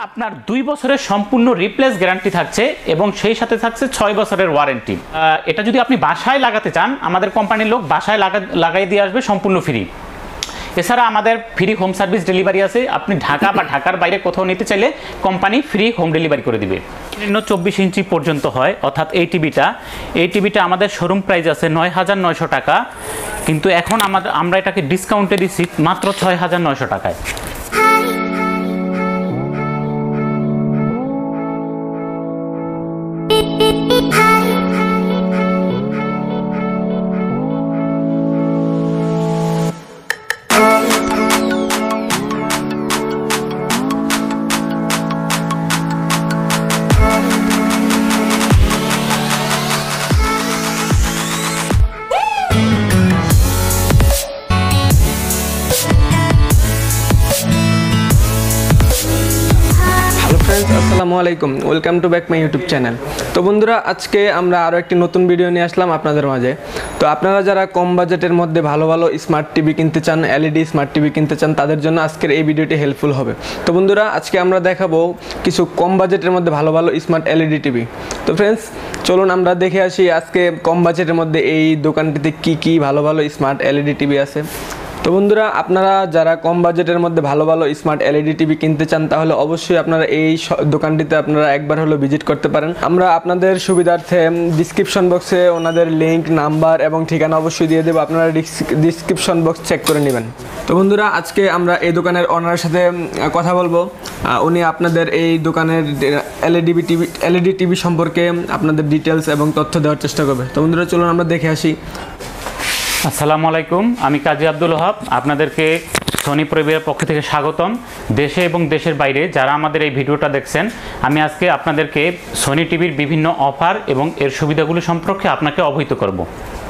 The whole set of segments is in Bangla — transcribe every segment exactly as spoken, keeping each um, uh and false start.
আপনার দুই বছরের সম্পূর্ণ রিপ্লেস গ্যারান্টি থাকছে এবং সেই সাথে থাকছে ছয় বছরের ওয়ারেন্টি। এটা যদি আপনি বাসায় লাগাতে চান আমাদের কোম্পানির লোক বাসায় লাগা লাগাই দিয়ে আসবে সম্পূর্ণ ফ্রি। এছাড়া আমাদের ফ্রি হোম সার্ভিস ডেলিভারি আছে, আপনি ঢাকা বা ঢাকার বাইরে কোথাও নিতে চাইলে কোম্পানি ফ্রি হোম ডেলিভারি করে দিবে। চব্বিশ ইঞ্চি পর্যন্ত হয়, অর্থাৎ এই টিভিটা এই টিভিটা আমাদের শোরুম প্রাইস আছে নয় হাজার নয়শো টাকা, কিন্তু এখন আমাদের আমরা এটাকে ডিসকাউন্টে দিচ্ছি মাত্র ছয় হাজার নয়শো টাকায়। আসসালামু আলাইকুম, welcome to back my YouTube channel. তো বন্ধুরা, আজকে আমরা আরও একটি নতুন ভিডিও নিয়ে আসলাম আপনাদের মাঝে। তো আপনারা যারা কম বাজেটের মধ্যে ভালো ভালো স্মার্ট টিভি কিনতে চান, এলইডি স্মার্ট টিভি কিনতে চান, তাদের জন্য আজকের এই ভিডিওটি হেল্পফুল হবে। তো বন্ধুরা, আজকে আমরা দেখাবো কিছু কম বাজেটের মধ্যে ভালো ভালো স্মার্ট এলইডি টিভি। তো ফ্রেন্ডস, চলুন আমরা দেখে আসি আজকে কম বাজেটের মধ্যে এই দোকানটিতে কি কি ভালো ভালো স্মার্ট এলইডি টিভি আছে। তো বন্ধুরা, আপনারা যারা কম বাজেটের মধ্যে ভালো ভালো স্মার্ট এলইডি টিভি কিনতে চান তাহলে অবশ্যই আপনারা এই দোকানটিতে আপনারা একবার হলো ভিজিট করতে পারেন। আমরা আপনাদের সুবিধার্থে ডিসক্রিপশন বক্সে ওনাদের লিঙ্ক, নাম্বার এবং ঠিকানা অবশ্যই দিয়ে দেবো, আপনারা ডিসক্রিপশন বক্স চেক করে নেবেন। তো বন্ধুরা, আজকে আমরা এই দোকানের ওনারের সাথে কথা বলবো। উনি আপনাদের এই দোকানের এলইডি টিভি এলইডি টিভি সম্পর্কে আপনাদের ডিটেলস এবং তথ্য দেওয়ার চেষ্টা করবে। তো বন্ধুরা, চলুন আমরা দেখে আসি। আসসালামু আলাইকুম, আমি কাজী আব্দুল ওহাব, আপনাদেরকে সনি পরিবারের পক্ষ থেকে স্বাগতম। দেশে এবং দেশের বাইরে যারা আমাদের এই ভিডিওটা দেখছেন, আমি আজকে আপনাদেরকে সনি টিভির বিভিন্ন অফার এবং এর সুবিধাগুলো সম্পর্কে আপনাকে অবহিত করব।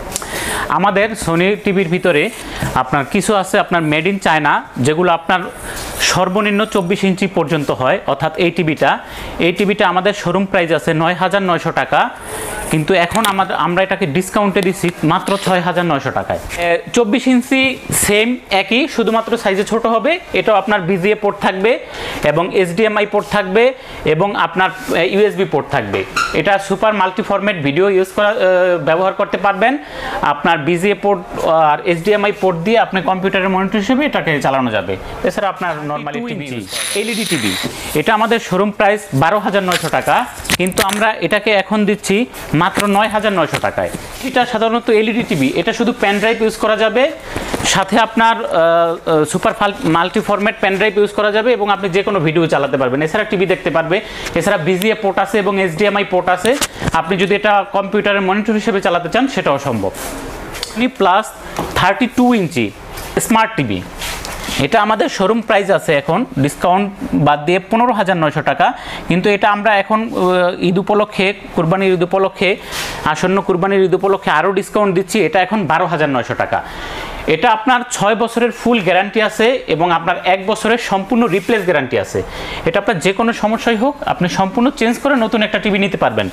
আমাদের সনি টিভির ভিতরে আপনার কিছু আছে আপনার মেড ইন চায়না, যেগুলো আপনার সর্বনিম্ন চব্বিশ ইঞ্চি পর্যন্ত হয়, অর্থাৎ এই টিভিটা এই টিভিটা আমাদের শোরুম প্রাইস আছে নয় হাজার নয়শো টাকা, কিন্তু এখন আমাদের আমরা এটাকে ডিসকাউন্টে দিচ্ছি মাত্র ছয় হাজার নয়শো টাকায়। চব্বিশ ইঞ্চি সেম একই, শুধুমাত্র সাইজে ছোট হবে। এটাও আপনার বিজিএ পোর্ট থাকবে এবং এইচডিএমআই পোর্ট থাকবে এবং আপনার ইউএসবি পোর্ট থাকবে। এটা super multi format video use করা ব্যবহার করতে পারবেন। আপনার বিজিএ পোর্ট আর এইচডিএমআই পোর্ট দিয়ে আপনি কম্পিউটারের মনিটর হিসেবে এটাকে চালানো যাবে। এছাড়া আপনার নর্মালি টিভি এলইডি টিভি, এটা আমাদের শোরুম প্রাইস বারো হাজার নয়শো টাকা, কিন্তু আমরা এটাকে এখন দিচ্ছি মাত্র নয় হাজার নয়শো টাকায়। এটা সাধারণত এলইডি টিভি, এটা শুধু প্যান ড্রাইভ ইউজ করা যাবে, সাথে আপনার super multi format pen drive use করা যাবে এবং আপনি যে কোনো ভিডিও চালাতে পারবেন। এছাড়া টিভি দেখতে পারবে। এছাড়া বিজিএ পোর্ট আছে এবং এইচডিএমআই পোর্ট আছে। আপনি যদি এটা কম্পিউটারের মনিটর হিসেবে চালাতে চান সেটাও সম্ভব। Plus thirty two inch smart TV, এটা আমাদের শোরুম প্রাইস আছে এখন ডিসকাউন্ট বাদ দিয়ে পনেরো হাজার নয়শো টাকা, কিন্তু এটা আমরা এখন ঈদ উপলক্ষে, কুরবানির ঈদ উপলক্ষে, আসন্ন কুরবানির ঈদ উপলক্ষে আরও ডিসকাউন্ট দিচ্ছি। এটা এখন বারো হাজার নয়শো টাকা। এটা আপনার ছয় বছরের ফুল গ্যারান্টি আছে এবং আপনার এক বছরের সম্পূর্ণ রিপ্লেস গ্যারান্টি আছে। এটা আপনার যে কোনো সমস্যাই হোক আপনি সম্পূর্ণ চেঞ্জ করে নতুন একটা টিভি নিতে পারবেন।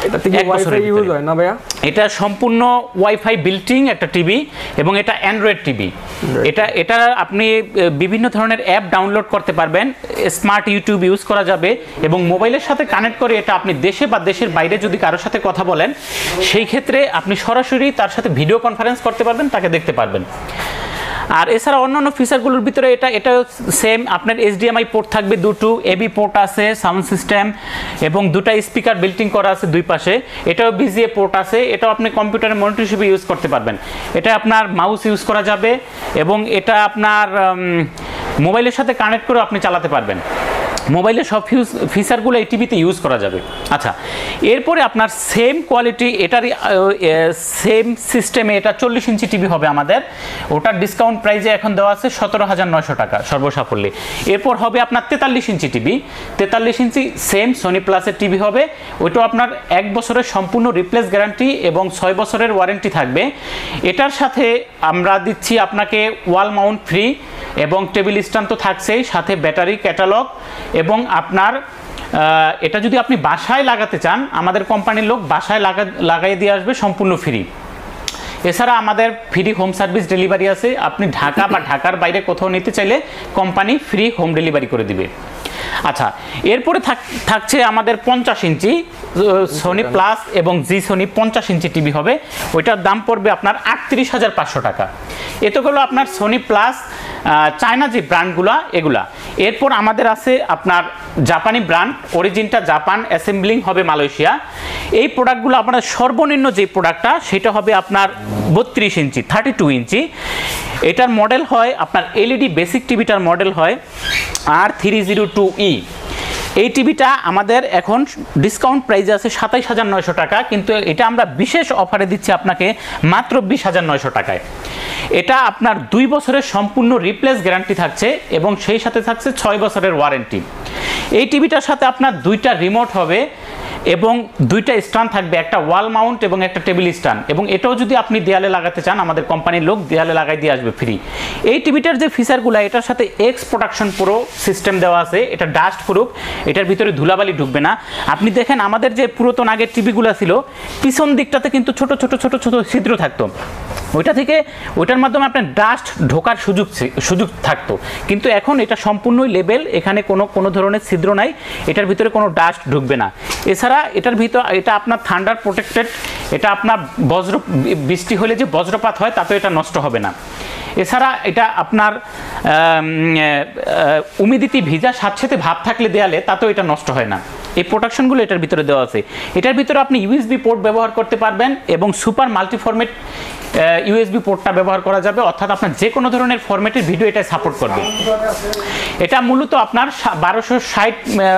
এটা সম্পূর্ণ ওয়াইফাই বিল্টিং একটা টিভি এবং এটা অ্যান্ড্রয়েড টিভি। এটা এটা আপনি বিভিন্ন ধরনের অ্যাপ ডাউনলোড করতে পারবেন, স্মার্ট ইউটিউব ইউজ করা যাবে এবং মোবাইলের সাথে কানেক্ট করে এটা আপনি দেশে বা দেশের বাইরে যদি কারোর সাথে কথা বলেন সেই ক্ষেত্রে আপনি সরাসরি তার সাথে ভিডিও কনফারেন্স করতে পারবেন, তাকে দেখতে পারবেন। আর এছাড়া অন্যান্য ফিচারগুলোর ভিতরে এটা এটাও সেম, আপনার এইচডিএমআই পোর্ট থাকবে দুটো, এবি পোর্ট আছে, সাউন্ড সিস্টেম এবং দুটা স্পিকার বিল্টিং করা আছে দুই পাশে। এটাও বিজিএ পোর্ট আছে, এটাও আপনি কম্পিউটারের মনিটর হিসেবে ইউজ করতে পারবেন। এটা আপনার মাউস ইউজ করা যাবে এবং এটা আপনার মোবাইলের সাথে কানেক্ট করে আপনি চালাতে পারবেন। মোবাইলের সব ফিউজ ফিচারগুলো এই টিভিতে ইউজ করা যাবে। আচ্ছা, এরপরে আপনার সেম কোয়ালিটি এটারই সেম সিস্টেমে এটা চল্লিশ ইঞ্চি টিভি হবে আমাদের, ওটার ডিসকাউন্ট প্রাইসে এখন দেওয়া আছে সতেরো হাজার নয়শো টাকা সর্বসাফল্যে। এরপর হবে আপনার তেতাল্লিশ ইঞ্চি টিভি, তেতাল্লিশ ইঞ্চি সেম সনি প্লাসের টিভি হবে, ওইটাও আপনার এক বছরের সম্পূর্ণ রিপ্লেস গ্যারান্টি এবং ছয় বছরের ওয়ারেন্টি থাকবে। এটার সাথে আমরা দিচ্ছি আপনাকে ওয়াল মাউন্ট ফ্রি এবং টেবিল স্ট্যান্ড তো থাকছেই, সাথে ব্যাটারি, ক্যাটালগ এবং আপনার এটা যদি আপনি বাসায় লাগাতে চান আমাদের কোম্পানির লোক বাসায় লাগা লাগাই দিয়ে আসবে সম্পূর্ণ ফ্রি। এছাড়া আমাদের ফ্রি হোম সার্ভিস ডেলিভারি আছে, আপনি ঢাকা বা ঢাকার বাইরে কোথাও নিতে চাইলে কোম্পানি ফ্রি হোম ডেলিভারি করে দিবে। আচ্ছা, এরপরে থাকছে আমাদের পঞ্চাশ ইঞ্চি সোনি প্লাস এবং জি সোনি পঞ্চাশ ইঞ্চি টিভি হবে, ওইটার দাম পড়বে আপনার আটত্রিশ হাজার পাঁচশো টাকা। এত হলো আপনার সোনি প্লাস চায়না যে ব্র্যান্ডগুলা এগুলা। এরপর আমাদের আছে আপনার জাপানি ব্র্যান্ড, অরিজিনটা জাপান, অ্যাসেম্বলিং হবে মালয়েশিয়া। এই প্রোডাক্টগুলো আপনার সর্বনিম্ন যে প্রোডাক্টটা সেটা হবে আপনার বত্রিশ ইঞ্চি থার্টি টু ইঞ্চি। এটার মডেল হয় আপনার এলইডি বেসিক টিভিটার মডেল হয় R three zero two E. এই টিভিটা আমাদের এখন ডিসকাউন্ট প্রাইসে আছে সাতাইশ হাজার নয়শো টাকা, কিন্তু এটা আমরা বিশেষ অফারে দিচ্ছি আপনাকে মাত্র বিশ হাজার নয়শো টাকায়। এটা আপনার দুই বছরের সম্পূর্ণ রিপ্লেস গ্যারান্টি থাকছে এবং সেই সাথে থাকছে ছয় বছরের ওয়ারেন্টি। এই টিভিটার সাথে আপনার দুইটা রিমোট হবে এবং দুইটা স্ট্যান্ড থাকবে, একটা ওয়াল মাউন্ট এবং একটা টেবিল স্ট্যান্ড, এবং এটাও যদি আপনি দেয়ালে লাগাতে চান আমাদের কোম্পানির লোক দেয়ালে লাগাই দিয়ে আসবে ফ্রি। এই টিভিটার যে ফিচারগুলো, এটার সাথে এক্স প্রোটেকশন প্রো সিস্টেম দেওয়া আছে, এটা ডাস্ট প্রুফ, এটার ভিতরে ধুলাবালি ঢুকবে না। আপনি দেখেন আমাদের যে পুরাতন আগের টিভিগুলো ছিল পিছন দিকটাতে কিন্তু ছোট ছোট ছোট ছোট ছিদ্র থাকতো, ওইটা থেকে ওইটার মাধ্যমে আপনার ডাস্ট ঢোকার সুযোগ সুযোগ থাকতো, কিন্তু এখন এটা সম্পূর্ণই লেবেল, এখানে কোনো কোনো ধরনের ছিদ্র নাই, এটার ভিতরে কোনো ডাস্ট ঢুকবে না। এছাড়া এটার ভিতর এটা আপনার থান্ডার প্রোটেক্টেড, এটা আপনার বজ্র বৃষ্টি হলে যে বজ্রপাত হয় তাতে এটা নষ্ট হবে না। এছাড়া এটা আপনার উমিদিতি ভিজা স্যাঁতসেঁতে ভাব থাকলে দেয়ালে তাতেও এটা নষ্ট হয় না। এই প্রোটেকশনগুলো এটার ভিতরে দেওয়া আছে। এটার ভিতরে আপনি ইউএসবি পোর্ট ব্যবহার করতে পারবেন এবং সুপার মাল্টি ফরম্যাট ইউএসবি পোর্টটা ব্যবহার করা যাবে, অর্থাৎ আপনার যে কোনো ধরনের ফরম্যাটের ভিডিও এটা সাপোর্ট করবে। এটা মূলত আপনার বারোশো ষাট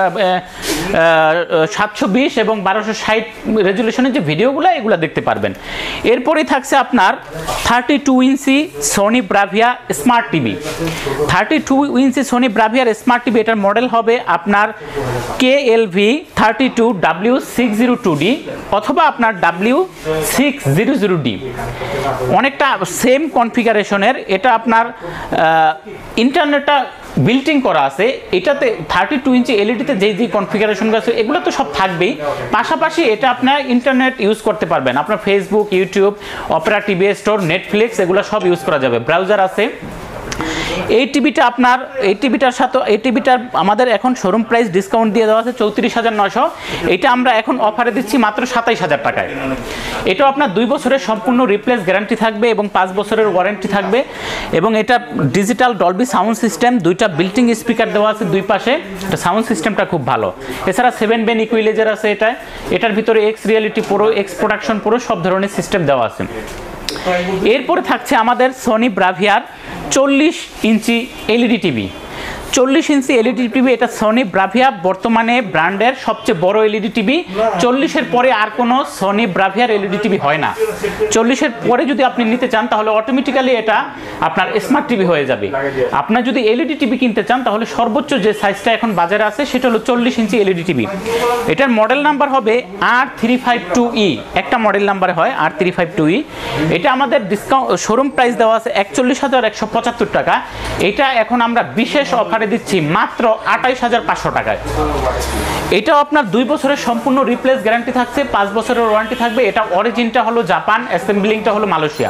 সাতশো বিশ এবং বারোশো ষাট রেজুলেশনের যে ভিডিওগুলো এগুলো দেখতে পারবেন। এরপরেই থাকছে আপনার thirty two inch Sony Bravia smart TV. Thirty two inch Sony ব্রাভিয়ার স্মার্ট টিভি, এটার মডেল হবে আপনার K L V thirty two W six zero two D অথবা আপনার W six zero zero D, অনেকটা সেম কনফিগারেশনের। এটা আপনার ইন্টারনেটটা বিল্টিং করা আছে, এটাতে থার্টি টু ইঞ্চি এলইডিতে যেই যেই কনফিগারেশনগুলো আছে এগুলো তো সব থাকবেই, পাশাপাশি এটা আপনার ইন্টারনেট ইউজ করতে পারবেন, আপনার Facebook, YouTube, Opera TV store, Netflix এগুলো সব ইউজ করা যাবে, ব্রাউজার আছে। এই টিভিটা আপনার এই টিভিটার সাথে এই টিভিটার আমাদের এখন শোরুম প্রাইস ডিসকাউন্ট দিয়ে দেওয়া আছে চৌত্রিশ হাজার নয়শো, এটা আমরা এখন অফারে দিচ্ছি মাত্র সাতাইশ হাজার টাকায়। এটাও আপনার দুই বছরের সম্পূর্ণ রিপ্লেস গ্যারান্টি থাকবে এবং পাঁচ বছরের ওয়ারেন্টি থাকবে, এবং এটা ডিজিটাল ডলবি সাউন্ড সিস্টেম, দুইটা বিল্টিং স্পিকার দেওয়া আছে দুই পাশে, এটা সাউন্ড সিস্টেমটা খুব ভালো। এছাড়া সেভেন বেন ইকুইলাইজার আছে এটা, এটার ভিতরে X reality pro, X production pro সব ধরনের সিস্টেম দেওয়া আছে। এরপরে থাকছে আমাদের সোনি ব্রাভিয়ার চল্লিশ ইঞ্চি এলইডি টিভি। চল্লিশ ইঞ্চি এলইডি টিভি, এটা সোনি ব্রাভিয়া বর্তমানে ব্র্যান্ডের সবচেয়ে বড় এলইডি টিভি। চল্লিশের পরে আর কোনো সোনি ব্রাভিয়ার এলইডি টিভি হয় না। চল্লিশের পরে যদি আপনি নিতে চান তাহলে অটোমেটিক্যালি এটা আপনার স্মার্ট টিভি হয়ে যাবে। আপনার যদি এলইডি টিভি কিনতে চান তাহলে সর্বোচ্চ যে সাইজটা এখন বাজারে আছে সেটা হলো চল্লিশ ইঞ্চি এলইডি টিভি। এটার মডেল নাম্বার হবে R three five two E, একটা মডেল নাম্বারে হয় R three five two E. এটা আমাদের ডিসকাউন্ট শোরুম প্রাইস দেওয়া আছে একচল্লিশ হাজার একশো পঁচাত্তর টাকা, এটা এখন আমরা বিশেষ অফারে দিচ্ছি মাত্র আঠাইশ হাজার পাঁচশো টাকায়। এটাও আপনার দুই বছরের সম্পূর্ণ রিপ্লেস গ্যারান্টি থাকছে, পাঁচ বছরের ওয়ারেন্টি থাকবে। এটা অরিজিনটা হলো জাপান, অ্যাসেম্বলিংটা হলো মালয়েশিয়া।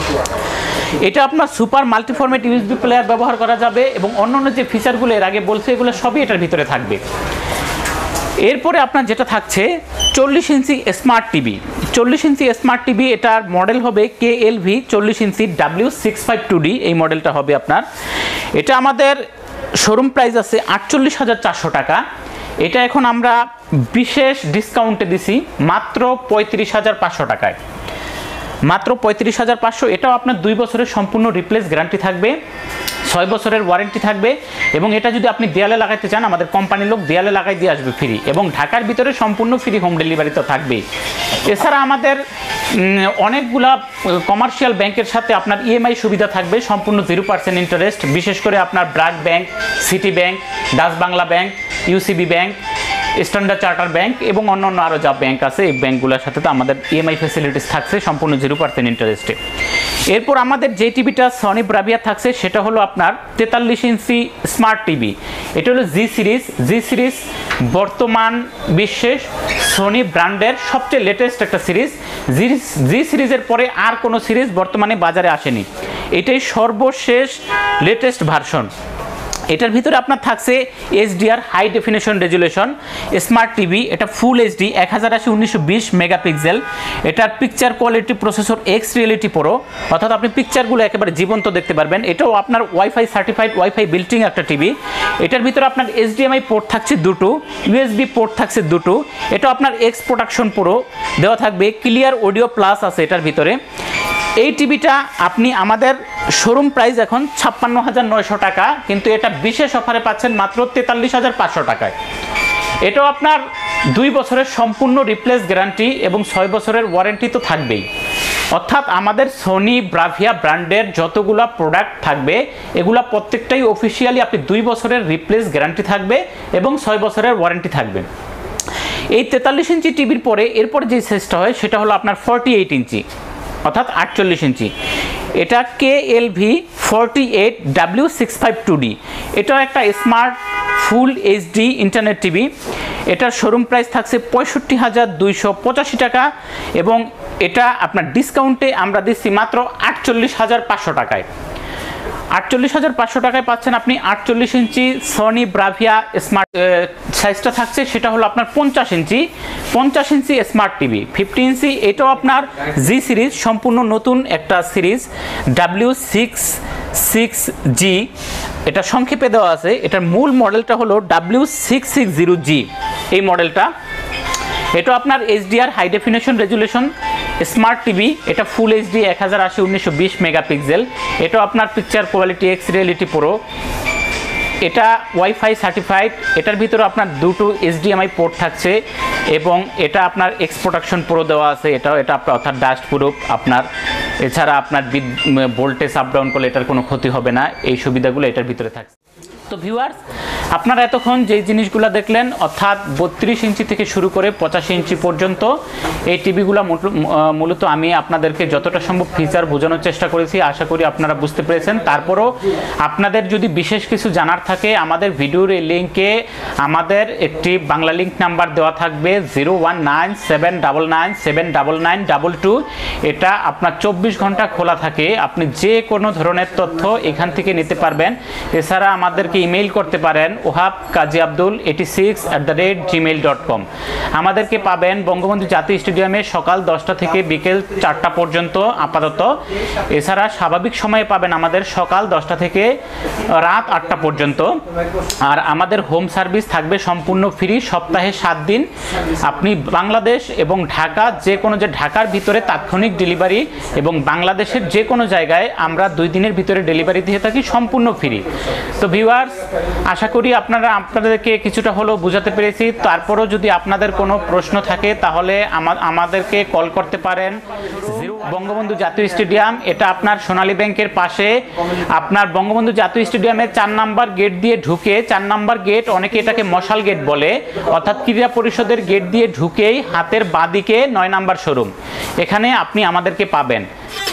এটা আপনার সুপার মাল্টিফরম্যাট ইউএসবি প্লেয়ার ব্যবহার করা যাবে এবং অন্যান্য যে ফিচারগুলো এর আগে বলছে এগুলো সবই এটার ভিতরে থাকবে। এরপরে আপনার যেটা থাকছে চল্লিশ ইঞ্চি স্মার্ট টিভি। চল্লিশ ইঞ্চি স্মার্ট টিভি, এটার মডেল হবে কে এল ভি চল্লিশ inch W six five two D, এই মডেলটা হবে আপনার। এটা আমাদের শোরুম প্রাইস আছে আটচল্লিশ হাজার চারশো টাকা, এটা এখন আমরা বিশেষ ডিসকাউন্টে দিছি মাত্র পঁয়ত্রিশ হাজার পাঁচশো টাকায়, মাত্র পঁয়ত্রিশ হাজার পাঁচশো। এটাও আপনার দুই বছরের সম্পূর্ণ রিপ্লেস গ্যারান্টি থাকবে, ছয় বছরের ওয়ারেন্টি থাকবে, এবং এটা যদি আপনি দেয়ালে লাগাইতে চান আমাদের কোম্পানির লোক দেয়ালে লাগাই দিয়ে আসবে ফ্রি, এবং ঢাকার ভিতরে সম্পূর্ণ ফ্রি হোম ডেলিভারি তো থাকবেই। এছাড়া আমাদের অনেকগুলা কমার্শিয়াল ব্যাংকের সাথে আপনার ইএমআই সুবিধা থাকবে, সম্পূর্ণ জিরো পার্সেন্ট ইন্টারেস্ট, বিশেষ করে আপনার BRAC bank, city bank, Dutch Bangla bank, UCB bank, standard charter bank এবং অন্যান্য আরও যা ব্যাংক আছে এই ব্যাংকগুলোর সাথে তো আমাদের ইএমআই ফ্যাসিলিটিস থাকছে সম্পূর্ণ জিরো পার্সেন্ট ইন্টারেস্টে। এরপর আমাদের যে টিভিটা সনি ব্রাভিয়া থাকছে সেটা হলো আপনার তেতাল্লিশ ইঞ্চি স্মার্ট টিভি। এটা হলো জি সিরিজ। জি সিরিজ বর্তমান বিশ্বের সনি ব্র্যান্ডের সবচেয়ে লেটেস্ট একটা সিরিজ। জি জি সিরিজের পরে আর কোনো সিরিজ বর্তমানে বাজারে আসেনি, এটাই সর্বশেষ লেটেস্ট ভার্সন। এটার ভিতরে আপনার থাকছে HDR high definition resolution smart TV, এটা ফুল এইচডি এক হাজার আশি উনিশশো বিশ মেগাপিক্সেল। এটার picture quality processor X reality pro, অর্থাৎ আপনি পিকচারগুলো একেবারে জীবন্ত দেখতে পারবেন। এটাও আপনার ওয়াইফাই সার্টিফাইড ওয়াইফাই বিল্টিং একটা টিভি। এটার ভিতরে আপনার এইচডিএমআই পোর্ট থাকছে দুটো, ইউএসবি পোর্ট থাকছে দুটো। এটা আপনার এক্স প্রোডাকশন প্রো দেওয়া থাকবে, ক্লিয়ার অডিও প্লাস আছে এটার ভিতরে। এই টিভিটা আপনি আমাদের শোরুম প্রাইস এখন ছাপ্পান্ন হাজার নয়শো টাকা, কিন্তু এটা বিশেষ অফারে পাচ্ছেন মাত্র তেতাল্লিশ হাজার পাঁচশো টাকায়। এটাও আপনার দুই বছরের সম্পূর্ণ রিপ্লেস গ্যারান্টি এবং ছয় বছরের ওয়ারেন্টি তো থাকবেই। অর্থাৎ আমাদের সোনি ব্রাভিয়া ব্র্যান্ডের যতগুলা প্রোডাক্ট থাকবে এগুলা প্রত্যেকটাই অফিসিয়ালি আপনি দুই বছরের রিপ্লেস গ্যারান্টি থাকবে এবং ছয় বছরের ওয়ারেন্টি থাকবে। এই তেতাল্লিশ ইঞ্চি টিভির পরে এরপর যে সাইজটা হয় সেটা হলো আপনার ফর্টি এইট ইঞ্চি, অর্থাৎ আটচল্লিশ ইঞ্চি। এটা K L V forty eight W six five two D. এটাও একটা smart full HD internet TV. এটার শোরুম প্রাইস থাকছে পঁয়ষট্টি হাজার দুইশো পঁচাশি টাকা এবং এটা আপনার ডিসকাউন্টে আমরা দিচ্ছি মাত্র আটচল্লিশ হাজার পাঁচশো টাকায়। আটচল্লিশ হাজার পাঁচশো টাকায় পাচ্ছেন আপনি আটচল্লিশ ইঞ্চি সনি ব্রাভিয়া স্মার্ট। সাইজটা থাকছে সেটা হলো আপনার পঞ্চাশ ইঞ্চি পঞ্চাশ inch smart TV fifty inch. এটাও আপনার জি সিরিজ, সম্পূর্ণ নতুন একটা series W six six G, এটা সংক্ষেপে দেওয়া আছে। এটার মূল মডেলটা হলো W six six zero G এই মডেলটা। এটা আপনার HDR high definition resolution smart TV. এটা ফুল এইচডি এক হাজার আশি উনিশশো বিশ মেগাপিক্সেল। এটাও আপনার picture quality X reality pro. এটা ওয়াইফাই সার্টিফাইড। এটার ভিতরে আপনার দুটো এইচডিএমআই পোর্ট থাকছে এবং এটা আপনার এক্স প্রোডাকশন প্রো দেওয়া আছে। এটাও এটা আপনার অর্থাৎ ডাস্ট প্রুফ আপনার। এছাড়া আপনার ভোল্টেজ আপ ডাউন করলে এটার কোনো ক্ষতি হবে না, এই সুবিধাগুলো এটার ভিতরে থাকছে। তো ভিউয়ার্স, আপনারা এতক্ষণ যেই জিনিসগুলো দেখলেন অর্থাৎ বত্রিশ ইঞ্চি থেকে শুরু করে পঁচাশি ইঞ্চি পর্যন্ত এই টিভিগুলো মূলত আমি আপনাদেরকে যতটা সম্ভব ফিচার বোঝানোর চেষ্টা করেছি, আশা করি আপনারা বুঝতে পেরেছেন। তারপরও আপনাদের যদি বিশেষ কিছু জানার থাকে আমাদের ভিডিওর এই লিঙ্কে আমাদের একটি বাংলা লিঙ্ক নাম্বার দেওয়া থাকবে zero one nine seven double nine seven double nine double two. এটা আপনার চব্বিশ ঘন্টা খোলা থাকে, আপনি যে কোনো ধরনের তথ্য এখান থেকে নিতে পারবেন। এছাড়া আমাদেরকে ইমেইল করতে পারেন Wahab Kazi Abdul eighty six at the rate gmail dot com. আমাদেরকে পাবেন বঙ্গবন্ধু জাতীয় স্টেডিয়ামে সকাল দশটা থেকে বিকেল চারটা পর্যন্ত আপাতত। এছাড়া স্বাভাবিক সময়ে পাবেন আমাদের সকাল দশটা থেকে রাত আটটা পর্যন্ত। আর আমাদের হোম সার্ভিস থাকবে সম্পূর্ণ ফ্রি, সপ্তাহে সাত দিন। আপনি বাংলাদেশ এবং ঢাকা যে কোনো, যে ঢাকার ভিতরে তাৎক্ষণিক ডেলিভারি এবং বাংলাদেশের যে কোনো জায়গায় আমরা দুই দিনের ভিতরে ডেলিভারি দিয়ে থাকি সম্পূর্ণ ফ্রি। তো ভিউয়ার্স, আশা করি আপনারা আপনাদেরকে কিছুটা হলেও বোঝাতে পেরেছি। তারপরও যদি আপনাদের কোনো প্রশ্ন থাকে তাহলে আমাদেরকে কল করতে পারেন। বঙ্গবন্ধু জাতীয় স্টেডিয়াম, এটা আপনার সোনালী ব্যাংকের পাশে। আপনার বঙ্গবন্ধু জাতীয় স্টেডিয়ামের চার নাম্বার গেট দিয়ে ঢুকে, চার নাম্বার গেট অনেকে এটাকে মশাল গেট বলে, অর্থাৎ ক্রীড়া পরিষদের গেট দিয়ে ঢুকেই হাতের বাঁদিকে নয় নাম্বার শোরুম, এখানে আপনি আমাদেরকে পাবেন।